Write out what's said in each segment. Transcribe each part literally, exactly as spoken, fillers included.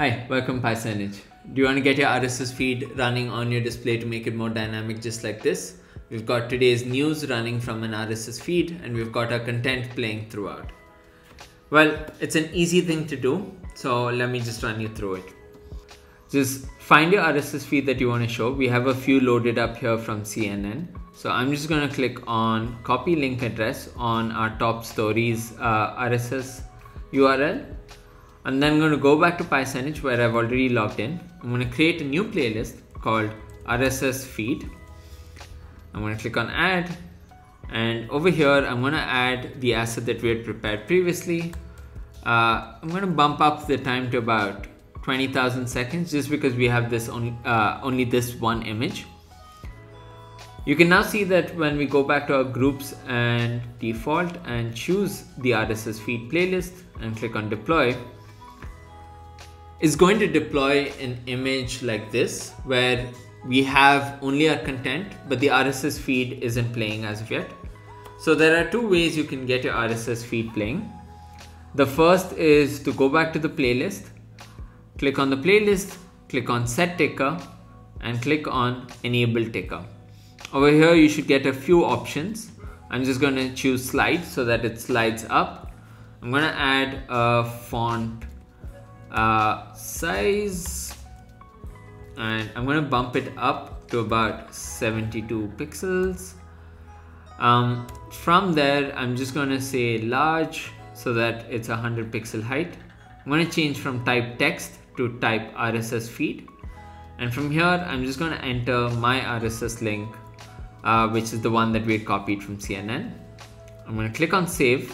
Hi, welcome PiSignage. Do you want to get your R S S feed running on your display to make it more dynamic just like this? We've got today's news running from an R S S feed and we've got our content playing throughout. Well, it's an easy thing to do, so let me just run you through it. Just find your R S S feed that you want to show. We have a few loaded up here from C N N. So I'm just going to click on copy link address on our top stories uh, R S S U R L. And then I'm going to go back to PiSignage where I've already logged in. I'm going to create a new playlist called R S S Feed. I'm going to click on add, and over here I'm going to add the asset that we had prepared previously. Uh, I'm going to bump up the time to about twenty thousand seconds just because we have this on, uh, only this one image. You can now see that when we go back to our groups and default and choose the R S S feed playlist and click on deploy, it's going to deploy an image like this where we have only our content, but the R S S feed isn't playing as of yet. So there are two ways you can get your R S S feed playing. The first is to go back to the playlist, click on the playlist, click on set ticker and click on enable ticker. Over here you should get a few options. I'm just going to choose slide so that it slides up. I'm going to add a font uh, size and I'm going to bump it up to about seventy-two pixels. Um, from there I'm just going to say large so that it's a one hundred pixel height. I'm going to change from type text to type R S S feed, and from here I'm just going to enter my R S S link, uh, which is the one that we had copied from C N N. I'm going to click on save,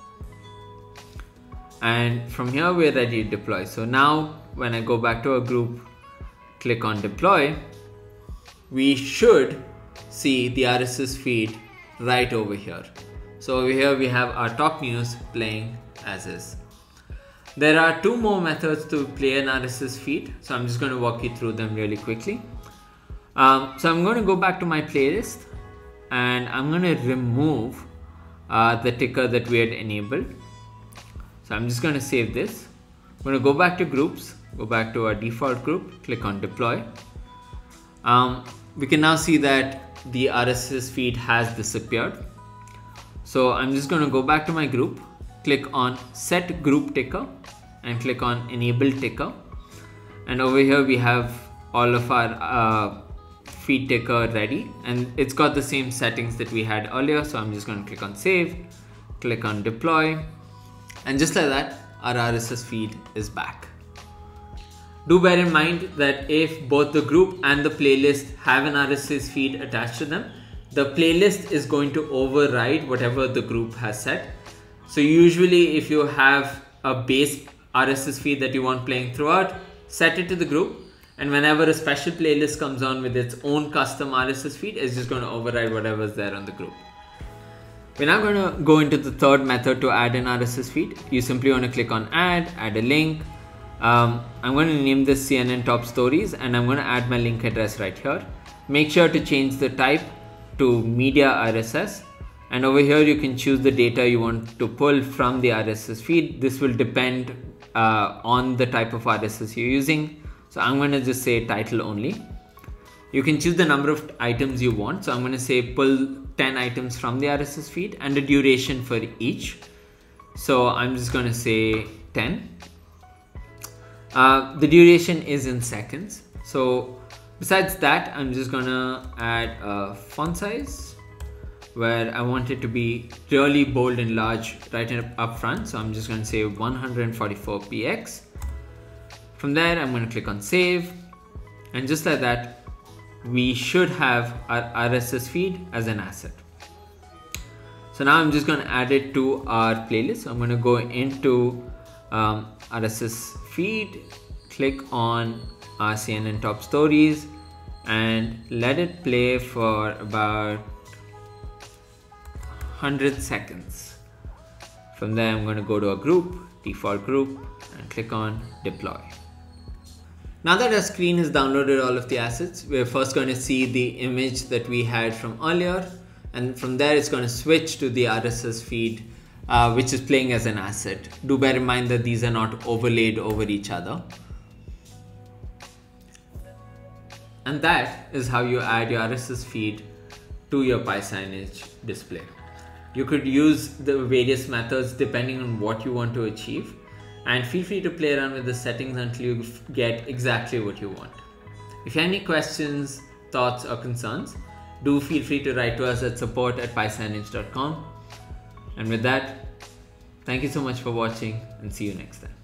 and from here we're ready to deploy. So now when I go back to our group, click on deploy, we should see the R S S feed right over here. So over here we have our top news playing as is. There are two more methods to play an R S S feed, so I'm just going to walk you through them really quickly. Um, so I'm going to go back to my playlist and I'm going to remove uh, the ticker that we had enabled. So I'm just going to save this. I'm going to go back to groups, go back to our default group, click on deploy. Um, we can now see that the R S S feed has disappeared. So I'm just going to go back to my group, click on set group ticker and click on enable ticker. And over here we have all of our uh, feed ticker ready, and it's got the same settings that we had earlier. So I'm just going to click on save, click on deploy, and just like that our R S S feed is back. Do bear in mind that if both the group and the playlist have an R S S feed attached to them, the playlist is going to override whatever the group has set. So usually if you have a base R S S feed that you want playing throughout, set it to the group, and whenever a special playlist comes on with its own custom R S S feed, it's just going to override whatever's there on the group. We're now going to go into the third method to add an R S S feed. You simply want to click on add, add a link. Um, I'm going to name this C N N top stories and I'm going to add my link address right here. Make sure to change the type to Media R S S, and over here you can choose the data you want to pull from the R S S feed. This will depend uh, on the type of R S S you're using. So I'm going to just say title only. You can choose the number of items you want. So I'm going to say pull ten items from the R S S feed and a duration for each. So I'm just going to say ten. Uh, the duration is in seconds. So besides that, I'm just going to add a font size where I want it to be really bold and large right up front. So I'm just going to say one forty-four P X. From there, I'm going to click on save, and just like that, we should have our R S S feed as an asset. So now I'm just going to add it to our playlist. So I'm going to go into um, R S S feed, click on our C N N top stories and let it play for about one hundred seconds. From there, I'm going to go to a group, default group, and click on deploy. Now that our screen has downloaded all of the assets, we're first going to see the image that we had from earlier, and from there it's going to switch to the R S S feed uh, which is playing as an asset. Do bear in mind that these are not overlaid over each other. And that is how you add your R S S feed to your PiSignage display. You could use the various methods depending on what you want to achieve, and feel free to play around with the settings until you get exactly what you want. If you have any questions, thoughts or concerns, do feel free to write to us at support at PiSignage dot com. And with that, thank you so much for watching and see you next time.